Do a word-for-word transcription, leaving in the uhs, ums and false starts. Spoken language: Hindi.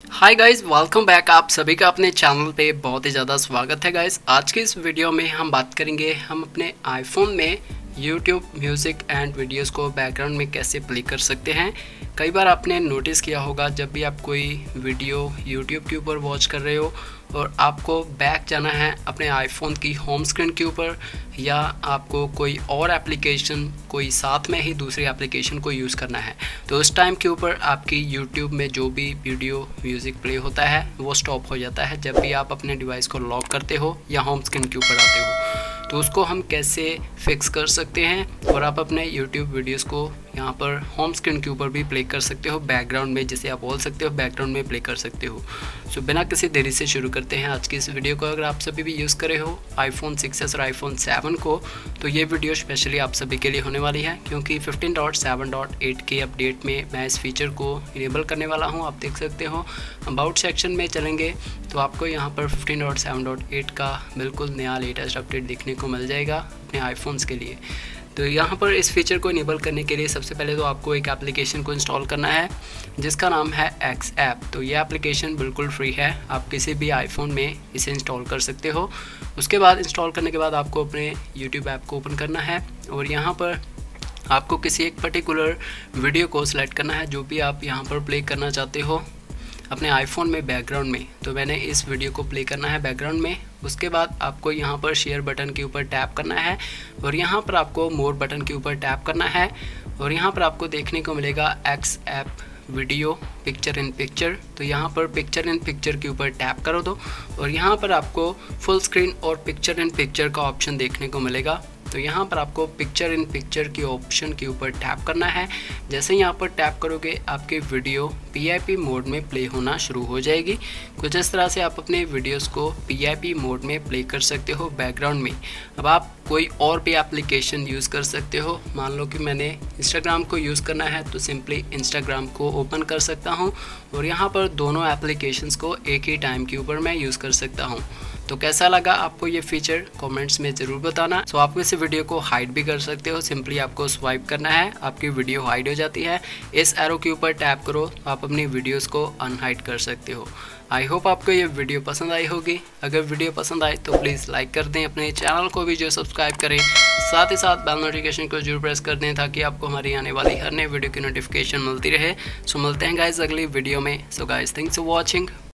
Hi guys, welcome back. आप सभी का अपने चैनल पे बहुत ही ज़्यादा स्वागत है गाइस। आज के इस वीडियो में हम बात करेंगे हम अपने आईफोन में यूट्यूब म्यूज़िक एंड वीडियोस को बैकग्राउंड में कैसे प्ले कर सकते हैं। कई बार आपने नोटिस किया होगा जब भी आप कोई वीडियो यूट्यूब के ऊपर वॉच कर रहे हो और आपको बैक जाना है अपने आईफोन की होम स्क्रीन के ऊपर, या आपको कोई और एप्लीकेशन कोई साथ में ही दूसरी एप्लीकेशन को यूज़ करना है, तो उस टाइम के ऊपर आपकी यूट्यूब में जो भी वीडियो म्यूज़िक प्ले होता है वो स्टॉप हो जाता है जब भी आप अपने डिवाइस को लॉक करते हो या होम स्क्रीन के ऊपर आते हो। तो उसको हम कैसे फिक्स कर सकते हैं और आप अपने यूट्यूब वीडियोस को यहाँ पर होम स्क्रीन के ऊपर भी प्ले कर सकते हो बैकग्राउंड में, जिसे आप बोल सकते हो बैकग्राउंड में प्ले कर सकते हो। सो बिना किसी देरी से शुरू करते हैं आज की इस वीडियो को। अगर आप सभी भी यूज़ करे हो आईफोन सिक्स एस और आईफोन सेवन को, तो ये वीडियो स्पेशली आप सभी के लिए होने वाली है, क्योंकि fifteen point seven point eight के अपडेट में मैं इस फीचर को इनेबल करने वाला हूँ। आप देख सकते हो अबाउट सेक्शन में चलेंगे तो आपको यहाँ पर fifteen point seven point eight का बिल्कुल नया लेटेस्ट अपडेट देखने को मिल जाएगा अपने आईफोन्स के लिए। तो यहाँ पर इस फीचर को इनेबल करने के लिए सबसे पहले तो आपको एक एप्लीकेशन को इंस्टॉल करना है जिसका नाम है एक्स ऐप। तो ये एप्लीकेशन बिल्कुल फ्री है, आप किसी भी आईफोन में इसे इंस्टॉल कर सकते हो। उसके बाद इंस्टॉल करने के बाद आपको अपने यूट्यूब ऐप को ओपन करना है और यहाँ पर आपको किसी एक पर्टिकुलर वीडियो को सिलेक्ट करना है जो भी आप यहाँ पर प्ले करना चाहते हो अपने आईफोन में बैकग्राउंड में। तो मैंने इस वीडियो को प्ले करना है बैकग्राउंड में। उसके बाद आपको यहाँ पर शेयर बटन के ऊपर टैप करना है और यहाँ पर आपको मोर बटन के ऊपर टैप करना है और यहाँ पर आपको देखने को मिलेगा X app video picture in picture. तो यहाँ पर पिक्चर इन पिक्चर के ऊपर टैप करो दो और यहाँ पर आपको फुल स्क्रीन और पिक्चर इन पिक्चर का ऑप्शन देखने को मिलेगा। तो यहाँ पर आपको पिक्चर इन पिक्चर के ऑप्शन के ऊपर टैप करना है। जैसे ही यहाँ पर टैप करोगे आपकी video P I P mode में प्ले होना शुरू हो जाएगी। कुछ इस तरह से आप अपने वीडियोस को पी आई पी मोड में प्ले कर सकते हो बैकग्राउंड में। अब आप कोई और भी एप्लीकेशन यूज़ कर सकते हो। मान लो कि मैंने इंस्टाग्राम को यूज़ करना है तो सिंपली इंस्टाग्राम को ओपन कर सकता हूँ और यहाँ पर दोनों एप्लीकेशंस को एक ही टाइम के ऊपर मैं यूज़ कर सकता हूँ। तो कैसा लगा आपको ये फीचर कमेंट्स में ज़रूर बताना। सो आप इस वीडियो को हाइड भी कर सकते हो, सिंपली आपको स्वाइप करना है, आपकी वीडियो हाइड हो जाती है। इस एरो के ऊपर टैप करो तो आप अपनी वीडियोस को अनहाइड कर सकते हो। आई होप आपको ये वीडियो पसंद आई होगी। अगर वीडियो पसंद आए तो प्लीज़ लाइक कर दें, अपने चैनल को भी जो सब्सक्राइब करें, साथ ही साथ बेल नोटिफिकेशन को जरूर प्रेस कर दें ताकि आपको हमारी आने वाली हर नई वीडियो की नोटिफिकेशन मिलती रहे। सो मिलते हैं गाइस अगली वीडियो में। So guys thanks for watching.